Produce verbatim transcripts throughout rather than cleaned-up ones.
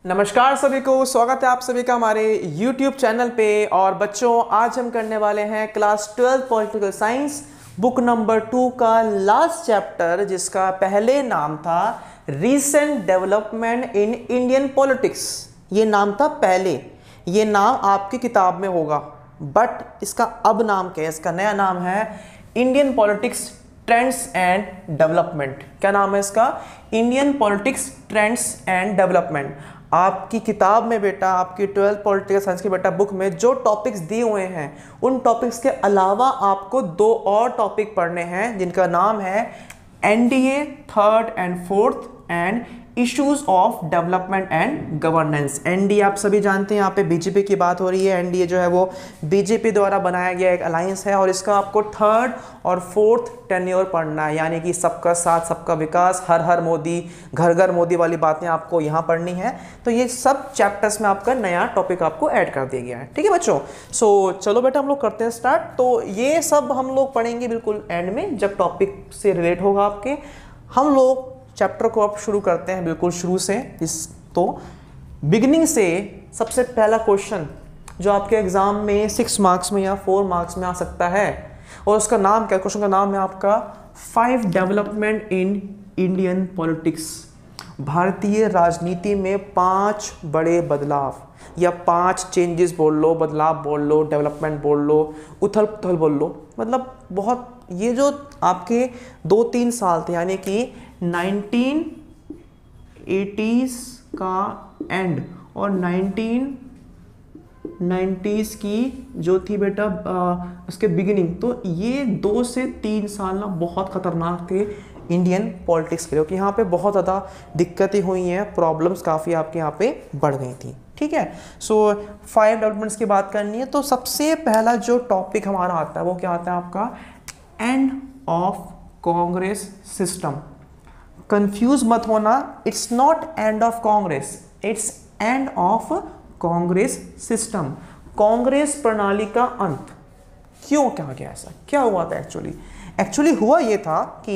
नमस्कार सभी को, स्वागत है आप सभी का हमारे YouTube चैनल पे। और बच्चों, आज हम करने वाले हैं class twelfth political science book number two का लास्ट चैप्टर, जिसका पहले नाम था recent development in Indian politics. ये नाम था पहले, ये नाम आपकी किताब में होगा, बट इसका अब नाम क्या है? इसका नया नाम है Indian politics trends and development. क्या नाम है इसका? Indian politics trends and development. आपकी किताब में बेटा, आपकी ट्वेल्थ पॉलिटिकल साइंस की बेटा बुक में जो टॉपिक्स दिए हुए हैं, उन टॉपिक्स के अलावा आपको दो और टॉपिक पढ़ने हैं, जिनका नाम है NDA third and fourth and issues of development and governance. NDA आप सभी जानते हैं, यहाँ पे बीजेपी की बात हो रही है। एनडीए जो है वो बीजेपी द्वारा बनाया गया एक अलायंस है, और इसका आपको थर्ड और फोर्थ टेन्योर पढ़ना है, यानी कि सबका साथ सबका विकास, हर हर मोदी, घर घर मोदी वाली बातें आपको यहाँ पढ़नी है। तो ये सब चैप्टर्स में आपका नया टॉपिक आपको ऐड कर दिया गया है। ठीक है बच्चों, सो चलो बेटा हम लोग करते हैं स्टार्ट। तो ये सब हम लोग पढ़ेंगे बिल्कुल एंड में, जब टॉपिक से रिलेट होगा आपके। हम लोग चैप्टर को अब शुरू करते हैं बिल्कुल शुरू से। इस तो बिगिनिंग से सबसे पहला क्वेश्चन जो आपके एग्जाम में सिक्स मार्क्स में या फोर मार्क्स में आ सकता है, और उसका नाम क्या? क्वेश्चन का नाम है आपका five development in Indian politics. भारतीय राजनीति में पांच बड़े बदलाव, या पांच चेंजेस बोल लो, बदलाव बोल लो, डेवलपमेंट बोल लो, उथल पुथल बोल लो। मतलब बहुत, ये जो आपके दो तीन साल थे, यानी कि नाइनटीन एटीज़ का एंड और नाइनटीन नाइंटीज़ की जो थी बेटा आ, उसके बिगिनिंग, तो ये दो से तीन साल ना बहुत खतरनाक थे इंडियन पॉलिटिक्स के लिए, क्योंकि यहाँ पे बहुत ज़्यादा दिक्कतें हुई हैं, प्रॉब्लम्स काफ़ी आपके यहाँ पे बढ़ गई थी। ठीक है, सो फाइव डेवलपमेंट्स की बात करनी है, तो सबसे पहला जो टॉपिक हमारा आता है वो क्या आता है आपका? End of Congress system. Confuse मत होना, it's not end of Congress, it's end of Congress system. Congress प्रणाली का अंत। क्यों कहा गया ऐसा? क्या हुआ था एक्चुअली? एक्चुअली हुआ यह था कि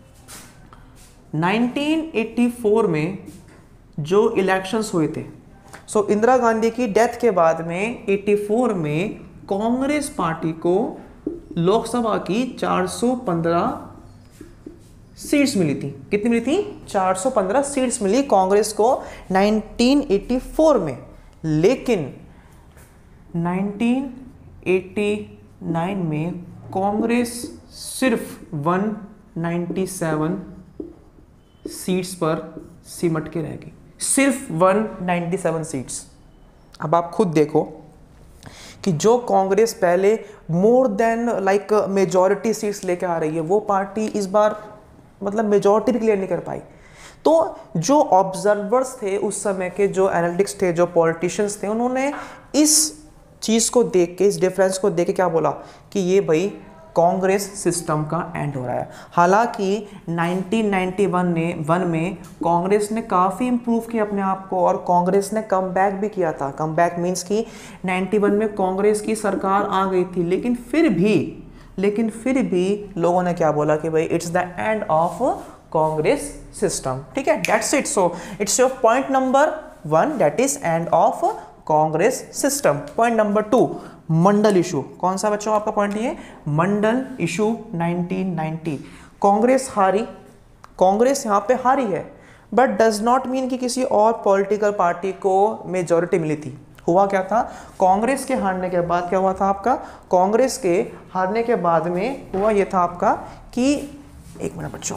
नाइनटीन एटी फोर में जो इलेक्शंस हुए थे, सो इंदिरा गांधी की डेथ के बाद में एटी फोर में कांग्रेस पार्टी को लोकसभा की चार सौ पंद्रह सीट्स मिली थी। कितनी मिली थी? चार सौ पंद्रह सीट्स मिली कांग्रेस को नाइनटीन एटी फोर में। लेकिन नाइनटीन एटी नाइन में कांग्रेस सिर्फ एक सौ सत्तानवे सीट्स पर सिमट के रह गई, सिर्फ एक सौ सत्तानवे सीट्स। अब आप खुद देखो कि जो कांग्रेस पहले more than like majority seats लेके आ रही है, वो पार्टी इस बार मतलब मेजॉरिटी भी क्लियर नहीं कर पाई। तो जो ऑब्जर्वर्स थे उस समय के, जो एनालिटिक्स थे, जो पॉलिटिशियंस थे, उन्होंने इस चीज़ को देख के, इस डिफरेंस को देख के क्या बोला कि ये भाई कांग्रेस सिस्टम का एंड हो रहा है। हालांकि नाइनटीन नाइंटी वन ने वन में कांग्रेस ने काफ़ी इंप्रूव किया अपने आप को, और कांग्रेस ने कम बैक भी किया था। कम बैक मीन्स कि नाइंटी वन में कांग्रेस की सरकार आ गई थी, लेकिन फिर भी लेकिन फिर भी लोगों ने क्या बोला कि भाई it's the end of Congress system. ठीक है, that's it. So it's your point number one, that is end of Congress system. Point number two, Mandal issue. कौन सा बच्चों आपका पॉइंट? ये Mandal issue nineteen ninety. Congress हारी, कांग्रेस यहाँ पे हारी है, बट डज नॉट मीन कि किसी और पॉलिटिकल पार्टी को मेजॉरिटी मिली थी। हुआ क्या था? कांग्रेस के हारने के बाद क्या हुआ था आपका? कांग्रेस के हारने के बाद में हुआ यह था आपका कि, एक मिनट बच्चों,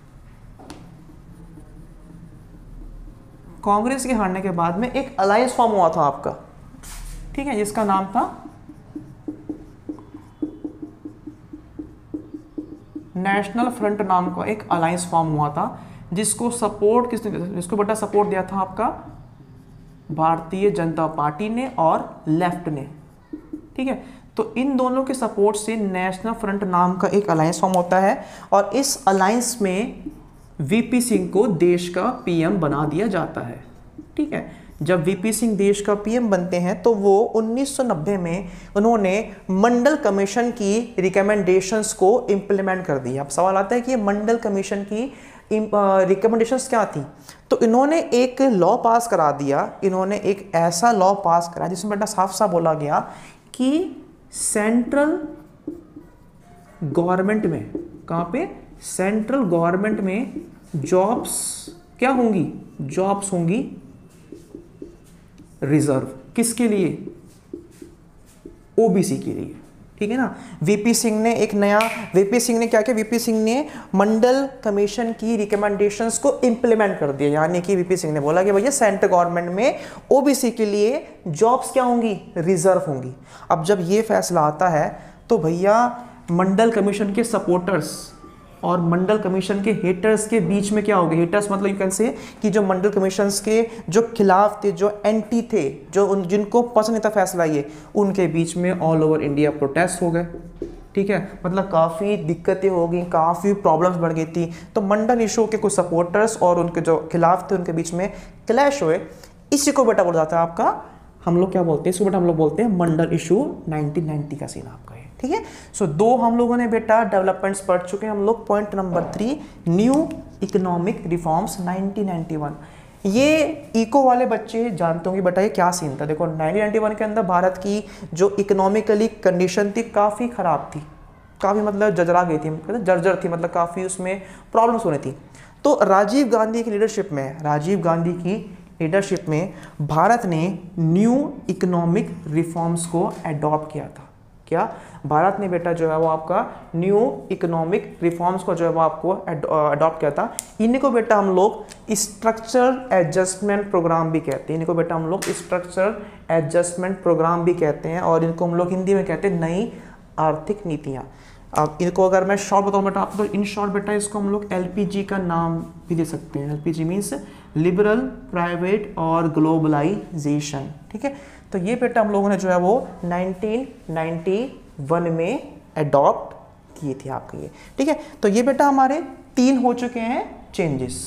कांग्रेस के हारने के बाद में एक अलायंस फॉर्म हुआ था आपका, ठीक है, जिसका नाम था नेशनल फ्रंट। नाम का एक अलायंस फॉर्म हुआ था, जिसको सपोर्ट किसने, जिसको बेटा सपोर्ट दिया था आपका भारतीय जनता पार्टी ने और लेफ्ट ने। ठीक है, तो इन दोनों के सपोर्ट से नेशनल फ्रंट नाम का एक अलायंस फॉर्म होता है, और इस अलायंस में वीपी सिंह को देश का पीएम बना दिया जाता है। ठीक है, जब वीपी सिंह देश का पीएम बनते हैं तो वो उन्नीस सौ नब्बे में उन्होंने मंडल कमीशन की रिकमेंडेशंस को इम्प्लीमेंट कर दिया। अब सवाल आता है कि ये मंडल कमीशन की रिकमेंडेशंस क्या थी, तो इन्होंने एक लॉ पास करा दिया, इन्होंने एक ऐसा लॉ पास करा जिसमें बेटा साफ साफ बोला गया कि सेंट्रल गवर्नमेंट में, कहाँ पे, सेंट्रल गवर्नमेंट में जॉब्स क्या होंगी, जॉब्स होंगी रिजर्व, किसके लिए, ओबीसी के लिए, ठीक है ना। वीपी सिंह ने एक नया, वीपी सिंह ने क्या किया, वीपी सिंह ने मंडल कमीशन की रिकमेंडेशंस को इंप्लीमेंट कर दिया, यानी कि वीपी सिंह ने बोला कि भैया सेंट्रल गवर्नमेंट में ओबीसी के लिए जॉब्स क्या होंगी, रिजर्व होंगी। अब जब ये फैसला आता है तो भैया मंडल कमीशन के सपोर्टर्स और मंडल कमीशन के हेटर्स के बीच में क्या हो गया, हेटर्स मतलब यू कैन से कि जो मंडल कमीशंस के जो खिलाफ थे, जो एंटी थे, जो उन जिनको पसंद नहीं था फैसला ये, उनके बीच में ऑल ओवर इंडिया प्रोटेस्ट हो गए, ठीक है। मतलब काफ़ी दिक्कतें हो गई, काफ़ी प्रॉब्लम्स बढ़ गई थी। तो मंडल इशू के कुछ सपोर्टर्स और उनके जो खिलाफ थे उनके बीच में क्लैश हुए। इसी को बेटा बोला जाता है आपका, हम लोग क्या बोलते हैं इसको बेटा, हम लोग बोलते हैं मंडल इशू नाइनटीन नाइंटी का सीन आपका है, ठीक है। सो so, दो हम लोगों ने बेटा डेवलपमेंट्स पढ़ चुके हैं हम लोग। Point number three, new economic reforms nineteen ninety one. ये इको वाले बच्चे जानते होंगे बेटा ये क्या सीन था। देखो नाइनटीन नाइंटी वन के अंदर भारत की जो इकोनॉमिकली कंडीशन थी काफ़ी ख़राब थी, काफ़ी मतलब जर्जरा गई थी, जर्जर थी, मतलब काफ़ी उसमें प्रॉब्लम्स होनी थी। तो राजीव गांधी की लीडरशिप में, राजीव गांधी की लीडरशिप में भारत ने न्यू इकोनॉमिक रिफॉर्म्स को एडॉप्ट किया था। क्या भारत ने बेटा जो है वो आपका न्यू इकोनॉमिक रिफॉर्म्स को जो है वो आपको अडॉप्ट किया था। इन्हीं को बेटा हम लोग स्ट्रक्चरल एडजस्टमेंट प्रोग्राम भी कहते हैं, इनको बेटा हम लोग स्ट्रक्चरल एडजस्टमेंट प्रोग्राम भी कहते हैं, और इनको हम लोग हिंदी में कहते हैं नई आर्थिक नीतियाँ। अब इनको अगर मैं शॉर्ट बताऊँ बेटा आपको, तो इन शॉर्ट बेटा इसको हम लोग एलपीजी का नाम भी दे सकते हैं। एलपीजी मीन्स लिबरल, प्राइवेट और ग्लोबलाइजेशन, ठीक है। तो ये बेटा हम लोगों ने जो है वो नाइनटीन नाइंटी वन में एडॉप्ट किए थे आपके ये, ठीक है। तो ये बेटा हमारे तीन हो चुके हैं चेंजेस।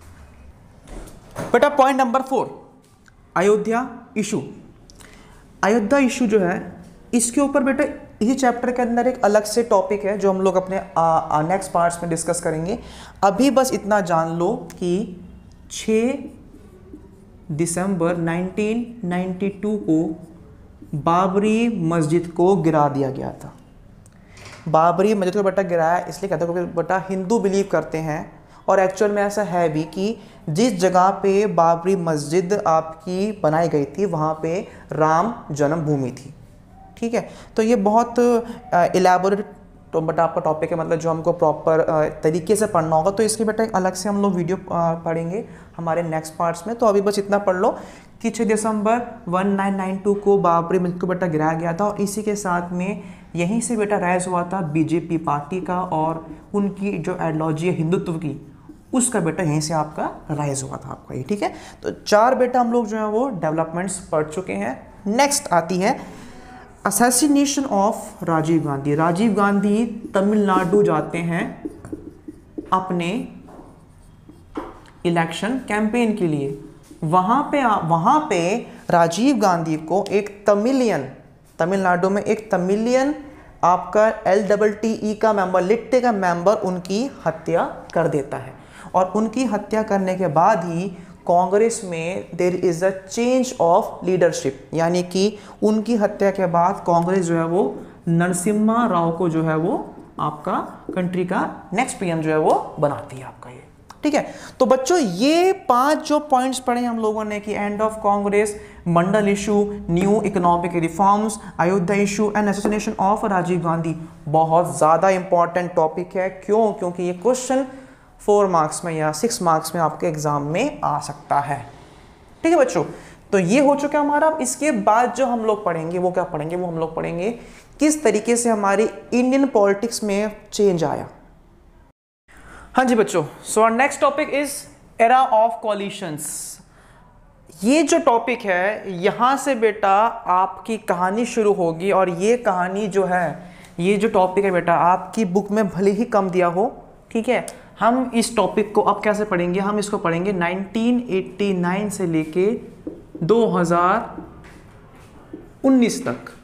बेटा point number four, Ayodhya issue. Ayodhya issue जो है इसके ऊपर बेटा इसी चैप्टर के अंदर एक अलग से टॉपिक है जो हम लोग अपने नेक्स्ट पार्ट्स में डिस्कस करेंगे। अभी बस इतना जान लो कि छह दिसंबर नाइनटीन नाइंटी टू को बाबरी मस्जिद को गिरा दिया गया था। बाबरी मस्जिद को बेटा गिराया इसलिए कहते हैं क्योंकि बेटा हिंदू बिलीव करते हैं, और एक्चुअल में ऐसा है भी कि जिस जगह पे बाबरी मस्जिद आपकी बनाई गई थी वहाँ पे राम जन्मभूमि थी, ठीक है। तो ये बहुत इलेबोरेट तो बेटा आपका टॉपिक है, मतलब जो हमको प्रॉपर तरीके से पढ़ना होगा, तो इसके बेटा एक अलग से हम लोग वीडियो पढ़ेंगे हमारे नेक्स्ट पार्ट्स में। तो अभी बस इतना पढ़ लो कि छह दिसंबर नाइनटीन नाइंटी टू को बाबरी मस्जिद को बेटा गिराया गया था, और इसी के साथ में यहीं से बेटा राइज हुआ था बीजेपी पार्टी का, और उनकी जो आइडियोलॉजी है हिंदुत्व की उसका बेटा यहीं से आपका राइज हुआ था आपका ये, ठीक है। तो चार बेटा हम लोग जो है वो डेवलपमेंट्स पढ़ चुके हैं। नेक्स्ट आती है असैसिनेशन ऑफ राजीव गांधी। राजीव गांधी तमिलनाडु जाते हैं अपने इलेक्शन कैंपेन के लिए। वहाँ पे वहाँ पे राजीव गांधी को एक तमिलियन, तमिलनाडु में एक तमिलियन आपका एल डबल टी ई का मेंबर, लिट्टे का मेंबर उनकी हत्या कर देता है, और उनकी हत्या करने के बाद ही कांग्रेस में there is a change of leadership, यानी कि उनकी हत्या के बाद कांग्रेस जो है वो नरसिम्हा राव को जो है वो आपका कंट्री का नेक्स्ट पीएम जो है वो बनाती है आपका ये, ठीक है। तो बच्चों ये पांच जो पॉइंट्स पढ़े हम लोगों ने कि end of Congress, Mandal issue, new economic reforms, Ayodhya issue and assassination of Rajiv Gandhi, बहुत ज़्यादा इंपॉर्टेंट टॉपिक है। क्यों? क्योंकि ये क्वेश्चन फोर मार्क्स में या सिक्स मार्क्स में आपके एग्जाम में आ सकता है, ठीक है बच्चों। तो ये हो चुका हमारा। इसके बाद जो हम लोग पढ़ेंगे वो क्या पढ़ेंगे, वो हम लोग पढ़ेंगे किस तरीके से हमारी इंडियन पॉलिटिक्स में चेंज आया। हाँ जी बच्चों, so our next topic is era of coalitions. ये जो टॉपिक है यहाँ से बेटा आपकी कहानी शुरू होगी, और ये कहानी जो है, ये जो टॉपिक है बेटा आपकी बुक में भले ही कम दिया हो, ठीक है। हम इस टॉपिक को अब कैसे पढ़ेंगे, हम इसको पढ़ेंगे नाइनटीन एटी नाइन से लेके दो हज़ार उन्नीस तक।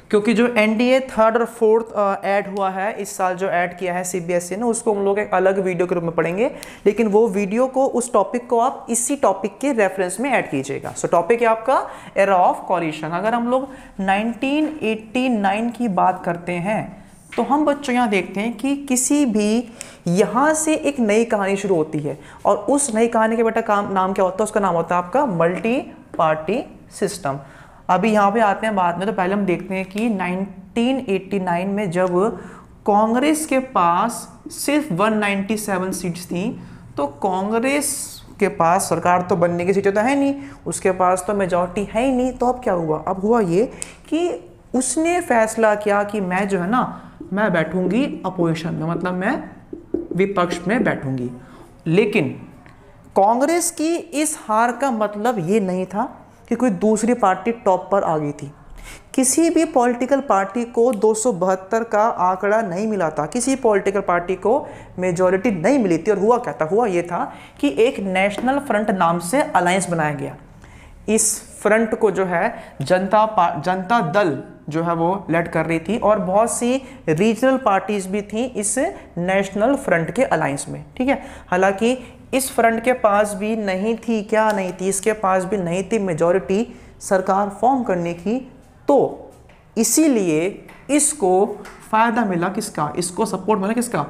क्योंकि जो एनडीए थर्ड और फोर्थ ऐड हुआ है इस साल, जो ऐड किया है सीबीएसई ने, उसको हम लोग एक अलग वीडियो के रूप में पढ़ेंगे, लेकिन वो वीडियो को, उस टॉपिक को आप इसी टॉपिक के रेफरेंस में ऐड कीजिएगा। सो टॉपिक है आपका एरा ऑफ कोलिशन। अगर हम लोग नाइनटीन एटी नाइन की बात करते हैं तो हम बच्चों यहाँ देखते हैं कि किसी भी यहाँ से एक नई कहानी शुरू होती है, और उस नई कहानी के बेटा काम नाम क्या होता है, उसका नाम होता है आपका मल्टी पार्टी सिस्टम। अभी यहाँ पे आते हैं बाद में, तो पहले हम देखते हैं कि नाइनटीन एटी नाइन में जब कांग्रेस के पास सिर्फ एक सौ सत्तानवे सीट्स थी, तो कांग्रेस के पास सरकार तो बनने की सीटें तो है नहीं, उसके पास तो मेजॉरिटी है ही नहीं, तो अब क्या हुआ, अब हुआ ये कि उसने फैसला किया कि मैं जो है ना, मैं बैठूंगी अपोजिशन में, मतलब मैं विपक्ष में बैठूंगी। लेकिन कांग्रेस की इस हार का मतलब ये नहीं था कि कोई दूसरी पार्टी टॉप पर आ गई थी। किसी भी पॉलिटिकल पार्टी को दो सौ बहत्तर का आंकड़ा नहीं मिला था, किसी पॉलिटिकल पार्टी को मेजॉरिटी नहीं मिली थी। और हुआ क्या था, हुआ ये था कि एक नेशनल फ्रंट नाम से अलायंस बनाया गया। इस फ्रंट को जो है जनता जनता दल जो है वो लेड कर रही थी, और बहुत सी रीजनल पार्टीज भी थी इस नेशनल फ्रंट के अलायंस में, ठीक है। हालांकि इस फ्रंट के पास भी नहीं थी, क्या नहीं थी, इसके पास भी नहीं थी मेजॉरिटी सरकार फॉर्म करने की, तो इसीलिए इसको फायदा मिला किसका, इसको सपोर्ट मिला किसका,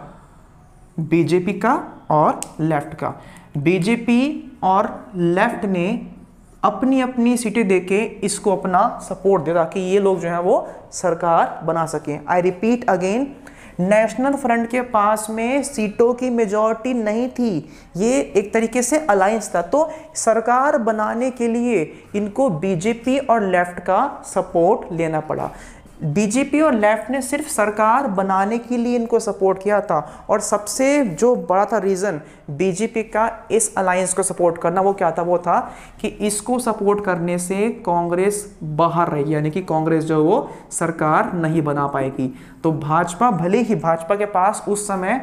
बीजेपी का और लेफ्ट का। बीजेपी और लेफ्ट ने अपनी अपनी सीटें देके इसको अपना सपोर्ट दिया ताकि ये लोग जो है वो सरकार बना सकें। I repeat again, national front के पास में सीटों की मेजॉरिटी नहीं थी, ये एक तरीके से अलायंस था, तो सरकार बनाने के लिए इनको बीजेपी और लेफ्ट का सपोर्ट लेना पड़ा। बीजेपी और लेफ्ट ने सिर्फ सरकार बनाने के लिए इनको सपोर्ट किया था, और सबसे जो बड़ा था रीज़न बीजेपी का इस अलायंस को सपोर्ट करना, वो क्या था, वो था कि इसको सपोर्ट करने से कांग्रेस बाहर रहेगी, यानी कि कांग्रेस जो वो सरकार नहीं बना पाएगी। तो भाजपा, भले ही भाजपा के पास उस समय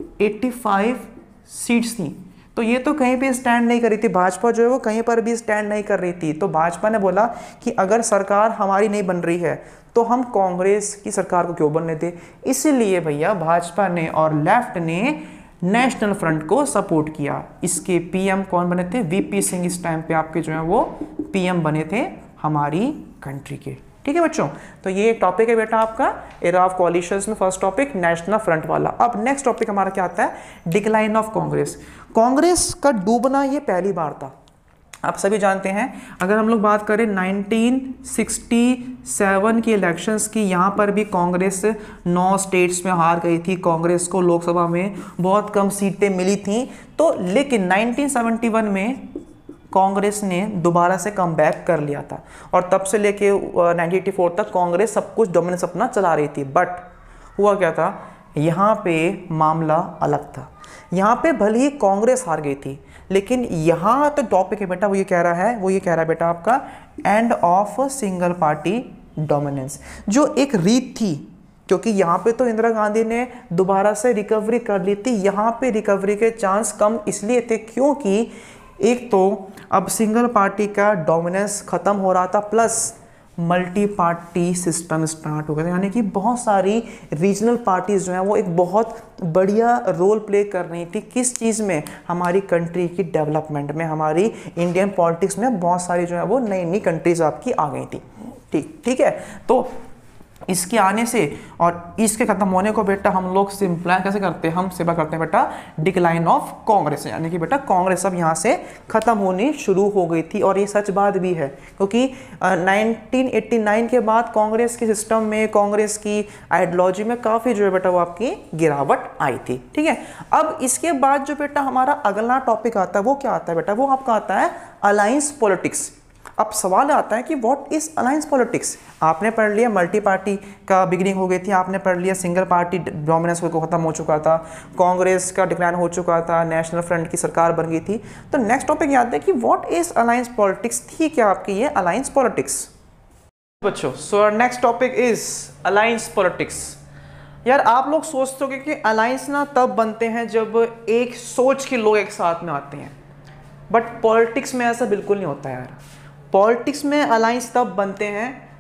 पचासी सीट्स थी, तो ये तो कहीं पे स्टैंड नहीं कर रही थी, भाजपा जो है वो कहीं पर भी स्टैंड नहीं कर रही थी। तो भाजपा ने बोला कि अगर सरकार हमारी नहीं बन रही है तो हम कांग्रेस की सरकार को क्यों बनने दें। इसीलिए भैया भाजपा ने और लेफ्ट ने नेशनल फ्रंट को सपोर्ट किया। इसके पीएम कौन बने थे, वीपी सिंह इस टाइम पे आपके जो है वो पीएम बने थे हमारी कंट्री के, ठीक है बच्चों। तो ये एक टॉपिक है बेटा आपका एरा ऑफ कोलिशंस में, फर्स्ट टॉपिक नेशनल फ्रंट वाला। अब नेक्स्ट टॉपिक हमारा क्या आता है, डिक्लाइन ऑफ कांग्रेस। कांग्रेस का डूबना ये पहली बार था, आप सभी जानते हैं। अगर हम लोग बात करें नाइनटीन सिक्सटी सेवन की इलेक्शंस की, यहाँ पर भी कांग्रेस नौ स्टेट्स में हार गई थी, कांग्रेस को लोकसभा में बहुत कम सीटें मिली थी। तो लेकिन नाइनटीन सेवेंटी वन में कांग्रेस ने दोबारा से कम बैक कर लिया था, और तब से लेके नाइनटीन एटी फोर तक कांग्रेस सब कुछ डोमिनेंस अपना चला रही थी। बट हुआ क्या था, यहाँ पे मामला अलग था। यहाँ पे भले ही कांग्रेस हार गई थी, लेकिन यहाँ तो टॉपिक है बेटा, वो ये कह रहा है वो ये कह रहा है बेटा आपका end of single party dominance, जो एक रीत थी। क्योंकि यहाँ पे तो इंदिरा गांधी ने दोबारा से रिकवरी कर ली थी, यहाँ पे रिकवरी के चांस कम इसलिए थे क्योंकि एक तो अब सिंगल पार्टी का डोमिनेंस खत्म हो रहा था, plus multi party system start हो गया, यानी कि बहुत सारी रीजनल पार्टीज जो हैं वो एक बहुत बढ़िया रोल प्ले कर रही थी। किस चीज़ में, हमारी कंट्री की डेवलपमेंट में, हमारी इंडियन पॉलिटिक्स में बहुत सारी जो है वो नई नई कंट्रीज आपकी आ गई थी। ठीक ठीक है, तो इसके आने से और इसके खत्म होने को बेटा हम लोग सिंप्लाई कैसे करते हैं, हम सिंपल करते हैं बेटा डिक्लाइन ऑफ कांग्रेस, यानी कि बेटा कांग्रेस अब यहाँ से खत्म होनी शुरू हो गई थी। और ये सच बात भी है क्योंकि नाइनटीन एटी नाइन के बाद कांग्रेस के सिस्टम में, कांग्रेस की आइडियोलॉजी में काफ़ी जो है बेटा वो आपकी गिरावट आई थी। ठीक है, अब इसके बाद जो बेटा हमारा अगला टॉपिक आता है वो क्या आता है बेटा, वो आपका आता है अलायंस पॉलिटिक्स। अब सवाल आता है कि व्हाट इज अलायंस पॉलिटिक्स। आपने पढ़ लिया मल्टी पार्टी का बिगिनिंग हो गई थी, आपने पढ़ लिया सिंगल पार्टी डोमिनेंस को खत्म हो चुका था, कांग्रेस का डिक्लाइन हो चुका था, नेशनल फ्रंट की सरकार बन गई थी। तो नेक्स्ट टॉपिक याद है कि व्हाट इज अलायंस पॉलिटिक्स, थी क्या आपकी ये अलायंस पॉलिटिक्स बच्चों। So next topic is alliance politics. यार आप लोग सोचते हो कि अलायंस ना तब बनते हैं जब एक सोच के लोग एक साथ में आते हैं, बट पॉलिटिक्स में ऐसा बिल्कुल नहीं होता यार। पॉलिटिक्स में अलायंस तब बनते हैं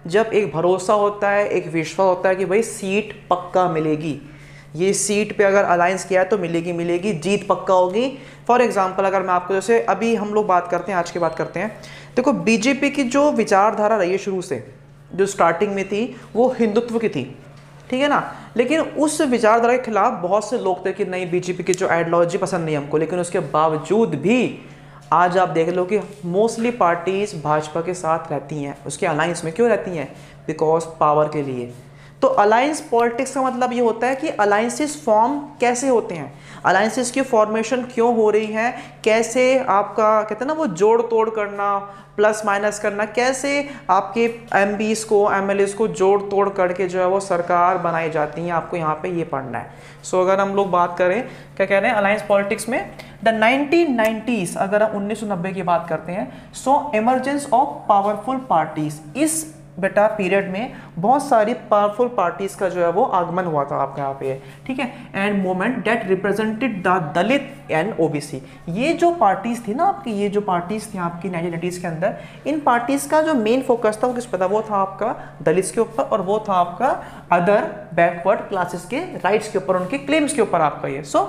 जब एक भरोसा होता है, एक विश्वास होता है कि भाई सीट पक्का मिलेगी, ये सीट पे अगर अलायंस किया है तो मिलेगी मिलेगी जीत पक्का होगी। फॉर एग्जांपल अगर मैं आपको, जैसे अभी हम लोग बात करते हैं, आज की बात करते हैं, देखो बीजेपी की जो विचारधारा रही है शुरू से, जो स्टार्टिंग में थी वो हिंदुत्व की थी, ठीक है ना। लेकिन उस विचारधारा के खिलाफ बहुत से लोग थे कि नहीं बीजेपी की जो आइडियोलॉजी पसंद नहीं हमको, लेकिन उसके बावजूद भी आज आप देख लो कि मोस्टली पार्टीज भाजपा के साथ रहती हैं, उसके अलायंस में क्यों रहती हैं, बिकॉज पावर के लिए। तो अलायंस पॉलिटिक्स का मतलब ये होता है कि अलायंसेस फॉर्म कैसे होते हैं, अलायंसेस की फॉर्मेशन क्यों हो रही है, कैसे आपका कहते हैं ना वो जोड़ तोड़ करना, प्लस माइनस करना, कैसे आपके एमपीज को एमएलएस को जोड़ तोड़ करके जो है वो सरकार बनाई जाती है, आपको यहाँ पे ये पढ़ना है। सो so, अगर हम लोग बात करें क्या कह रहे हैं अलायंस पॉलिटिक्स में, द नाइनटीन नाइंटीज़ अगर हम उन्नीस सौ नब्बे की बात करते हैं, so emergence of powerful parties, इस बेटा पीरियड में बहुत सारी पावरफुल पार्टीज का जो है वो आगमन हुआ था आपका यहाँ पे, ठीक है। And movement that represented the Dalit and OBC, ये जो पार्टीज थी ना आपकी, ये जो पार्टीज थी आपकी नाइनटीन नाइंटीज़ के अंदर, इन पार्टीज का जो मेन फोकस था वो किस पर था, वो था आपका दलित के ऊपर, और वो था आपका अदर बैकवर्ड क्लासेस के राइट्स के ऊपर, उनके क्लेम्स के ऊपर आपका ये। So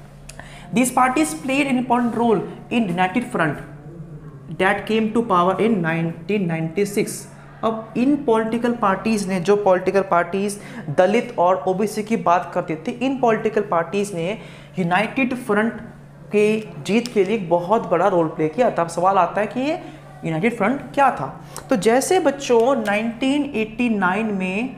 these parties played an important role in United Front that came to power in nineteen ninety six. अब इन पॉलिटिकल पार्टीज़ ने, जो पॉलिटिकल पार्टीज़ दलित और ओबीसी की बात करती थी, इन पॉलिटिकल पार्टीज़ ने यूनाइटेड फ्रंट के जीत के लिए बहुत बड़ा रोल प्ले किया था। अब सवाल आता है कि ये यूनाइटेड फ्रंट क्या था। तो जैसे बच्चों नाइनटीन एटी नाइन में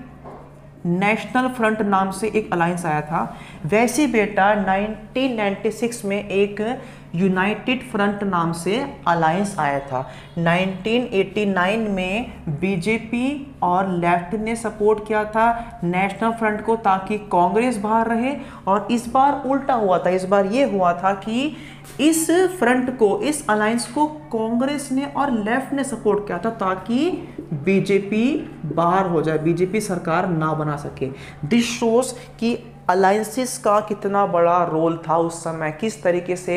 नेशनल फ्रंट नाम से एक अलायंस आया था, वैसे बेटा नाइनटीन नाइंटी सिक्स में एक यूनाइटेड फ्रंट नाम से अलायंस आया था। नाइनटीन एटी नाइन में बीजेपी और लेफ्ट ने सपोर्ट किया था नेशनल फ्रंट को ताकि कांग्रेस बाहर रहे, और इस बार उल्टा हुआ था। इस बार ये हुआ था कि इस फ्रंट को, इस अलायंस को कांग्रेस ने और लेफ्ट ने सपोर्ट किया था ताकि बीजेपी बाहर हो जाए, बीजेपी सरकार ना बना सके। दिस शोज कि अलायंसेस का कितना बड़ा रोल था उस समय, किस तरीके से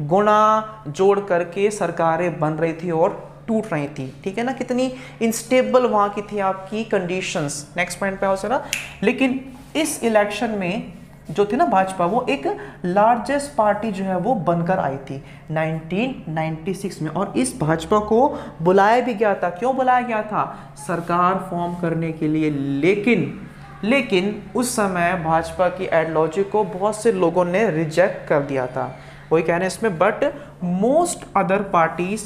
गुणा जोड़ करके सरकारें बन रही थी और टूट रही थी, ठीक है ना, कितनी इनस्टेबल वहाँ की थी आपकी कंडीशंस। नेक्स्ट पॉइंट पे आओ जरा। लेकिन इस इलेक्शन में जो थी ना भाजपा, वो एक लार्जेस्ट पार्टी जो है वो बनकर आई थी नाइनटीन नाइंटी सिक्स में, और इस भाजपा को बुलाया भी गया था। क्यों बुलाया गया था? सरकार फॉर्म करने के लिए। लेकिन लेकिन उस समय भाजपा की आइडियोलॉजी को बहुत से लोगों ने रिजेक्ट कर दिया था, वही कह रहे हैं इसमें। But most other parties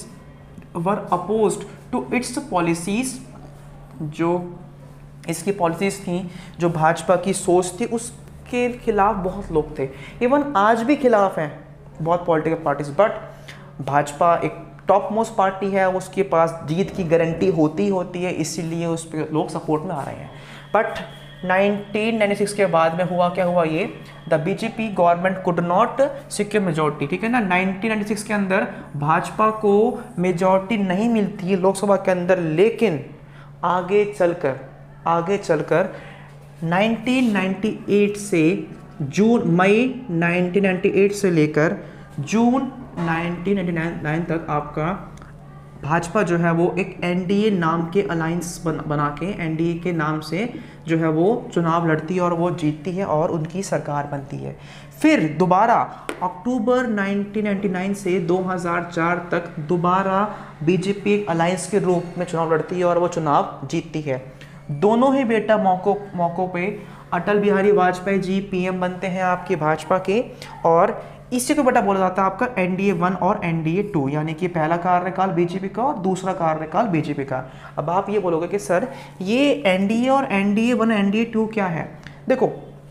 were opposed to its policies, जो इसकी पॉलिसीज थी, जो भाजपा की सोच थी, उसके खिलाफ बहुत लोग थे। इवन आज भी खिलाफ हैं बहुत पॉलिटिकल पार्टीज, बट भाजपा एक टॉप मोस्ट पार्टी है, उसके पास जीत की गारंटी होती होती है, इसीलिए उस पर लोग सपोर्ट में आ रहे हैं। बट नाइनटीन नाइंटी सिक्स के बाद में हुआ क्या हुआ, ये the BJP government could not secure majority, ठीक है ना। नाइनटीन नाइंटी सिक्स के अंदर भाजपा को मेजोरिटी नहीं मिलती है लोकसभा के अंदर, लेकिन आगे चलकर आगे चलकर नाइनटीन नाइंटी एट से जून मई नाइनटीन नाइंटी एट से लेकर जून नाइनटीन नाइंटी नाइन तक आपका भाजपा जो है वो एक एनडीए नाम के अलायंस बन, बना के एनडीए के नाम से जो है वो चुनाव लड़ती है और वो जीतती है और उनकी सरकार बनती है। फिर दोबारा अक्टूबर नाइनटीन नाइंटी नाइन से दो हज़ार चार तक दोबारा बीजेपी एक अलायंस के रूप में चुनाव लड़ती है और वो चुनाव जीतती है। दोनों ही बेटा मौकों मौकों पे अटल बिहारी वाजपेयी जी पीएम बनते हैं आपकी भाजपा के, और इसी को बेटा बोला जाता है आपका एनडीए वन और एनडीए टू, यानी कि पहला कार्यकाल बीजेपी का और दूसरा कार्यकाल बीजेपी का। अब आप ये बोलोगे कि सर ये एनडीए और एनडीए वन एनडीए टू क्या है? देखो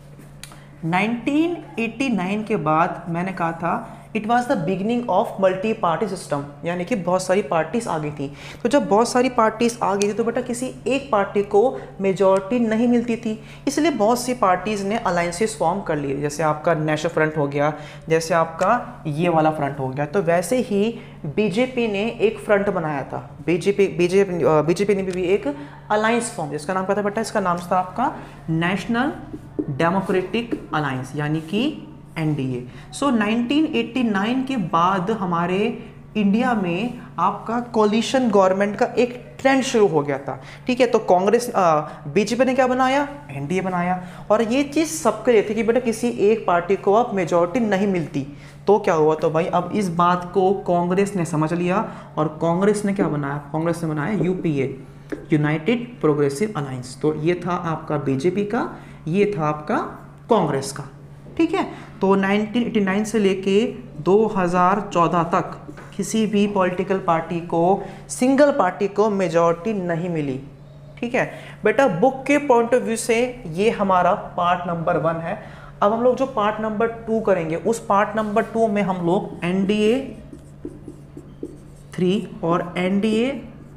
नाइनटीन एटी नाइन के बाद मैंने कहा था it was the beginning of multi party system, यानी कि बहुत सारी पार्टीज आ गई थी। तो जब बहुत सारी पार्टीज आ गई थी तो बेटा किसी एक पार्टी को मेजॉरिटी नहीं मिलती थी, इसलिए बहुत सी पार्टीज ने अलायंसेस फॉर्म कर लिए। जैसे आपका नेशनल फ्रंट हो गया, जैसे आपका ये वाला फ्रंट हो गया। तो वैसे ही बीजेपी ने एक फ्रंट बनाया था, बीजेपी बीजेपी बीजेपी ने भी एक अलायंस फॉर्म, जिसका नाम क्या था बेटा? इसका नाम था आपका नेशनल डेमोक्रेटिक अलायंस, यानी कि NDA. So nineteen eighty nine के बाद हमारे इंडिया में आपका कोलिशन गवर्नमेंट का एक ट्रेंड शुरू हो गया था। ठीक है, तो कांग्रेस बीजेपी ने क्या बनाया, एनडीए बनाया, और ये चीज़ सबके लिए थी कि बेटा किसी एक पार्टी को अब मेजॉरिटी नहीं मिलती। तो क्या हुआ, तो भाई अब इस बात को कांग्रेस ने समझ लिया और कांग्रेस ने क्या बनाया, कांग्रेस ने बनाया यूपीए, यूनाइटेड प्रोग्रेसिव अलायंस। तो ये था आपका बीजेपी का, ये था आपका कांग्रेस का। ठीक है, तो नाइनटीन एटी नाइन से लेके दो हज़ार चौदह तक किसी भी पॉलिटिकल पार्टी को, सिंगल पार्टी को मेजॉरिटी नहीं मिली। ठीक है बेटा, बुक के पॉइंट ऑफ व्यू से ये हमारा पार्ट नंबर वन है। अब हम लोग जो पार्ट नंबर टू करेंगे, उस पार्ट नंबर टू में हम लोग एनडीए थ्री और एनडीए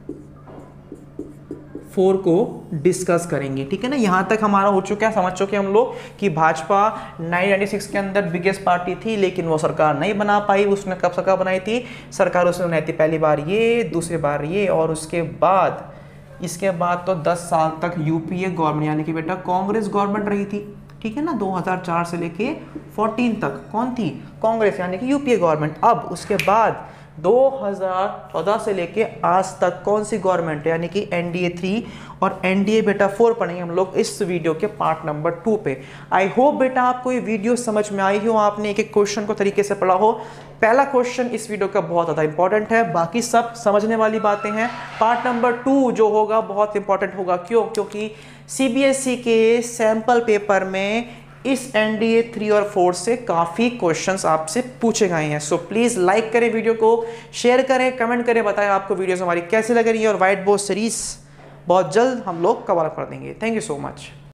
फोर को डिस्कस करेंगे। ठीक है ना, यहां तक हमारा हो चुका है, समझ चुके हम लोग कि भाजपा नाइनटीन नाइंटी सिक्स के अंदर बिगेस्ट पार्टी थी, लेकिन वो सरकार नहीं बना पाई। उसने कब सरकार बनाई थी, सरकार उसने बनाई थी पहली बार ये, दूसरी बार ये, और उसके बाद इसके बाद तो दस साल तक यूपीए गवर्नमेंट यानी कि बेटा कांग्रेस गवर्नमेंट रही थी। ठीक है ना, दो हज़ार चार से लेके चौदह तक कौन थी, कांग्रेस यानी कि यूपीए गवर्नमेंट। अब उसके बाद दो हज़ार चौदह से लेके आज तक कौन सी गवर्नमेंट है, यानी कि एनडीए थ्री और एनडीए बेटा फोर पढ़ेंगे हम लोग इस वीडियो के पार्ट नंबर टू पे। आई होप बेटा आपको ये वीडियो समझ में आई हो, आपने एक एक क्वेश्चन को तरीके से पढ़ा हो। पहला क्वेश्चन इस वीडियो का बहुत ज़्यादा इंपॉर्टेंट है, बाकी सब समझने वाली बातें हैं। पार्ट नंबर टू जो होगा बहुत इंपॉर्टेंट होगा, क्यों, क्योंकि सीबीएसई के सैंपल पेपर में इस एनडीए थ्री और फोर से काफ़ी क्वेश्चंस आपसे पूछे गए हैं। सो प्लीज़ लाइक करें वीडियो को, शेयर करें, कमेंट करें, बताएं आपको वीडियोस हमारी कैसी लग रही है, और व्हाइट बोर्ड सीरीज बहुत जल्द हम लोग कवर कर देंगे। Thank you so much.